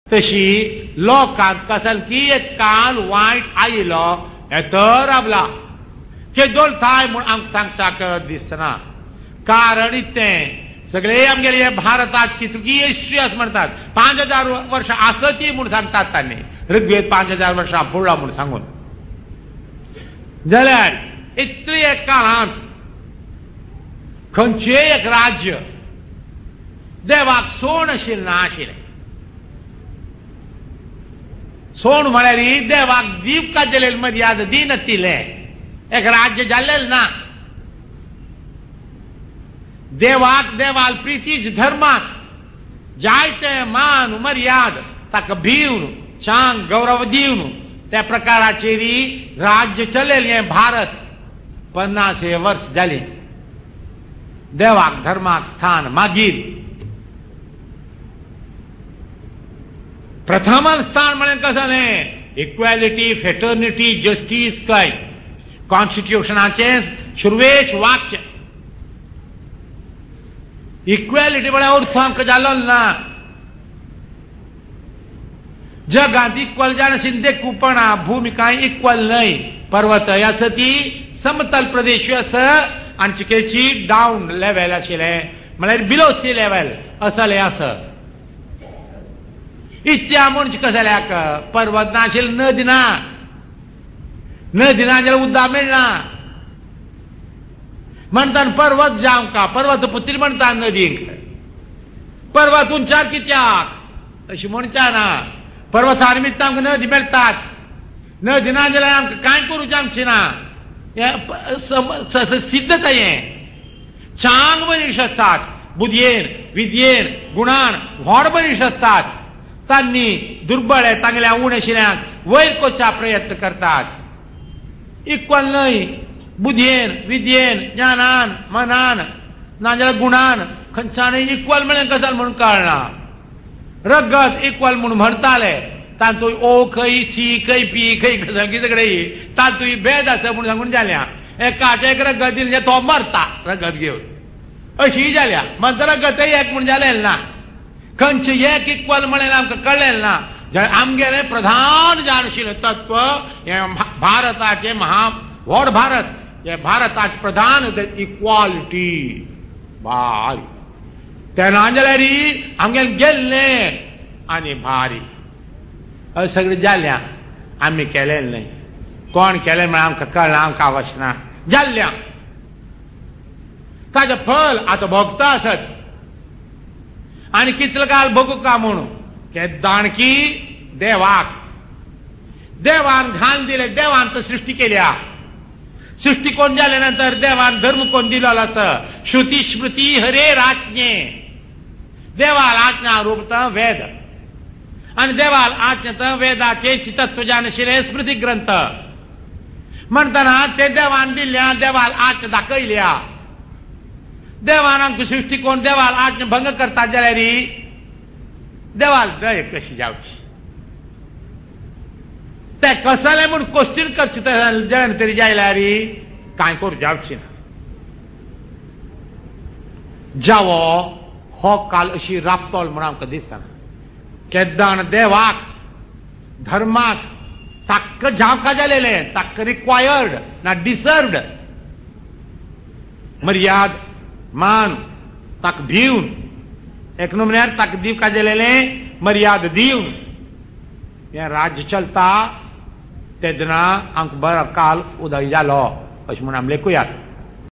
तशी लोकांत कसन की एक काल वायट आयलो हे तर राबला केदोल थाय म्हूण आमकां सांगचाक दिसना. कारण इतें सगळे आमगेले भारताचे कितकी हिस्ट्री अस म्हणटात 5000 वर्षां आसची म्हूण सांगतात तांणी ऋग्वेद 5000 वर्षां फुडला म्हूण सांगून. जाल्यार इतले एक काळांत खंयचेय एक राज्य देवाक सोण आशिल्लें नाशिल्लें. सोण म्हळ्यार देवाक दिवका दिलेली मर्यादा दिनतिलें एक राज्य जाल्लेलें ना. देवाक देवाल प्रितीच धर्माक जायते मान मर्याद ताका भिवन चांग गौरव दिवन त्या प्रकाराचेर राज्य चलयलें भारत 50 वर्स जालीं. देवाक धर्माक स्थान मागीर प्रथम स्थान म्हळें कशें इक्वॅलिटी फेटर्निटी जस्टीस काय कॉन्स्टिट्यूशनाचें सुरवेच वाक्य. इक्वॅलिटी म्हळ्यार अर्थ आमकां जाल्लो ना. जगांत इक्वल जाण आशिल्लीं देखूपणा भूमिका इक्वल न्हय. पर्वतय आसा ती समतल प्रदेश आसा आनी चिकेची डावन लेवल आशिल्लें म्हळ्यार बिलो सी लेवल असलें आसा. इत्या म्हणचे कशेल्याक पर्वत नाशिल्लें नदी ना. नदी ना जाल्यार उदक मेळना म्हणटा पर्वत जावंका पर्वत पुत्री म्हणटा नदीक. पर्वत उंचार कित्याक अशी म्हणचा ना. पर्वता निमित्त आमकां नदी मेळटात. नदी ना जाल्यार आमकां कांय करूंक जमचें ना. सिद्धता हें. चांग मनीस आसतात बुदयेन विद्येन गुणान व्हड मनीस आसतात. तांणी दुर्बळ तांगल्या उण आशिल्ल्यांक वयर करचा प्रयत्न करतात. इक्वल न्हय. बुदयेन विद्येन ज्ञानान मनान नाजाल्यार गुणान खंयच्यानय इक्वल म्हळें कशें म्हणून कळना. रगत इक्वल म्हणून म्हणटाले तातूंय ओ खंय ची खंय पी खंय कितें कडेन तातूंय भेद आसा म्हूण सांगून जाल्या. एकाचे एक रगत दिलें तो मरता रगत घेवन अशी जाल्या. मात रगतय एक म्हूण जालेलें ना. खंयचे एक इक्वल म्हळें आमकां कळलेलें ना. आमगेलें प्रधान जाण आशिल्लें तत्व हें भारताचें व्हड भारत हे भारताचें प्रधान इक्वालिटी बाय. तेन्ना जाल्यार आमगेलें गेल्लें आनी भारी अशें सगळें जाल्ल्या आमी केलेलें न्हय. कोण केलें म्हळ्यार आमकां कळना आमकां आवश्ना जाल्ल्या. ताजें फळ आतां भोगता आसत आनी कितलो काल भोगूं का म्हणून दाणकी देवान घालन दिलें. देवान तर सृश्टी केल्या. सृष्टी कोण जाल्या नंतर देवान धर्म कोण दिलो आसा. श्रुती स्मृती हरे राज्ञे. देवाल आज्ञा रूपता वेद आनी देवाल आज्ञा वेदाचे तत्वज्ञान आशिल्ले स्मृती ग्रंथ म्हणटना ते देवान दिल्ल्या देवाल आज्ञा दाखयल्या. देवान आमकां सृश्टी कोण देवाल आज्ञा भंग करता जाल्यार देवाल दय कशी जावची. ते कसले म्हूण क्वेश्चन करचे तरी जाल्यार कांय करूं जावची ना. जावो हो काल अशी राबतलो म्हूण आमकां दिसना. केदान देवाक धर्माक ताका जावका जालेलें ताका रिक्वायर्ड ना डिसर्वड मर्याद मान ताका भिवन एक नमुन्यार ताका दिवका जालेलें मर्याद दिवन हें राज्य चलता. तेदना आमकां बरो काल उदय जालो अशें म्हूण आमी लेखुयात.